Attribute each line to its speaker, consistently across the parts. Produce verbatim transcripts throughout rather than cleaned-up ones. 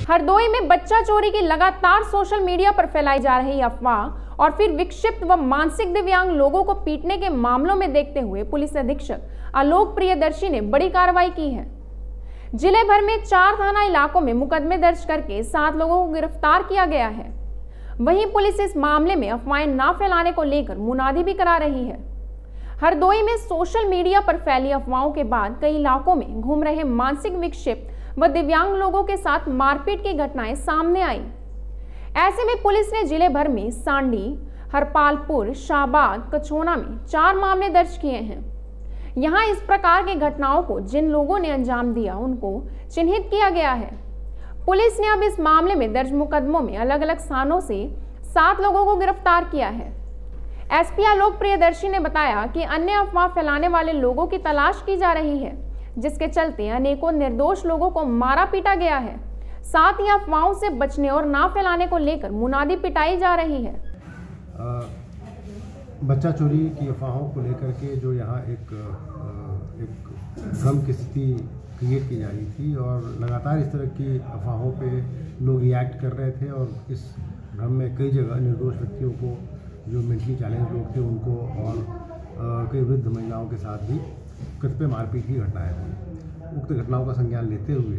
Speaker 1: हरदोई में बच्चा चोरी की लगातार सोशल मीडिया पर फैलाई जा रही अफवाह और फिर विक्षिप्त व मानसिक दिव्यांग लोगों को पीटने के मामलों में देखते हुए पुलिस अधीक्षक आलोक प्रियदर्शी ने बड़ी कार्रवाई की है। जिले भर में चार थाना इलाकों में मुकदमे दर्ज करके सात लोगों को गिरफ्तार किया गया है। वहीं पुलिस इस मामले में अफवाहें न फैलाने को लेकर मुनादी भी करा रही है। हरदोई में सोशल मीडिया पर फैली अफवाहों के बाद कई इलाकों में घूम रहे मानसिक विक्षिप्त व दिव्यांग लोगों के साथ मारपीट की घटनाएं सामने आई। ऐसे में पुलिस ने जिले भर में सांडी, हरपालपुर, शाहबाद, कछोना में चार मामले दर्ज किए हैं। यहां इस प्रकार की घटनाओं को जिन लोगों ने अंजाम दिया उनको चिन्हित किया गया है। पुलिस ने अब इस मामले में दर्ज मुकदमों में अलग अलग स्थानों से सात लोगों को गिरफ्तार किया है। एसपी आलोक प्रियदर्शी ने बताया कि अन्य अफवाह फैलाने वाले लोगों की तलाश की जा रही है, जिसके चलते अनेकों निर्दोष लोगों को मारा पीटा गया है। साथ ही अफवाहों से बचने और ना फैलाने को लेकर मुनादी पिटाई जा रही है।
Speaker 2: आ, बच्चा चोरी की अफवाहों को लेकर के जो यहाँ एक एक भ्रम की स्थिति क्रिएट की जा रही थी और लगातार इस तरह की अफवाहों पे लोग रिएक्ट कर रहे थे और इस भ्रम में कई जगह निर्दोष व्यक्तियों को, जो मेंटली चैलेंज लोग थे उनको और कई वृद्ध महिलाओं के साथ भी कतिपय मारपीट की घटनाएं हुई। उक्त घटनाओं का संज्ञान लेते हुए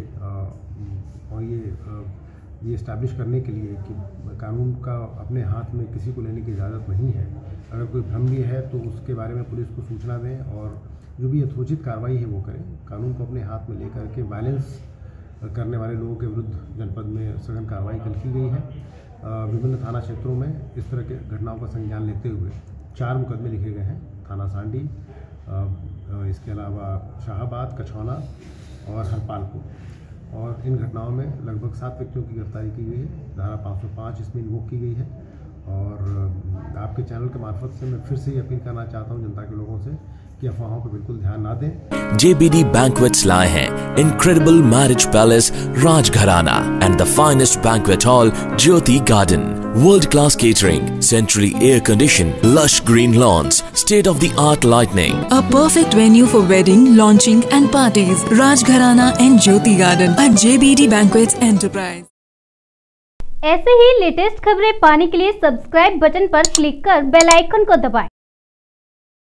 Speaker 2: और ये ये इस्टेब्लिश करने के लिए कि कानून का अपने हाथ में किसी को लेने की इजाज़त नहीं है। अगर कोई भ्रम भी है तो उसके बारे में पुलिस को सूचना दें और जो भी यथोचित कार्रवाई है वो करें। कानून को अपने हाथ में लेकर के वायलेंस करने वाले लोगों के विरुद्ध जनपद में सघन कार्रवाई कल की गई है। विभिन्न थाना क्षेत्रों में इस तरह के घटनाओं का संज्ञान लेते हुए चार मुकदमे लिखे गए हैं। थाना सांडी, इसके अलावा शाहबाद, कछौना और हरपालपुर। और इन घटनाओं में लगभग सात व्यक्तियों की गिरफ्तारी की गई है। धारा पाँच सौ पाँच इसमें इन्वोक की गई है। और आपके चैनल के मार्फत से मैं फिर से ये अपील करना चाहता हूँ जनता के लोगों से कि अफवाहों पर बिल्कुल ध्यान ना दें।
Speaker 3: J B D Banquets लाए हैं Incredible Marriage Palace Rajgharana and the finest banquet hall Jyoti Garden. World class catering, centrally air conditioned, lush green lawns, state of the art lighting.
Speaker 4: A perfect venue for wedding, launching and parties. Rajgharana and Jyoti Garden at J B D Banquets Enterprise.
Speaker 5: ऐसे ही latest खबरें पाने के लिए subscribe button पर click कर bell icon को दबाएं।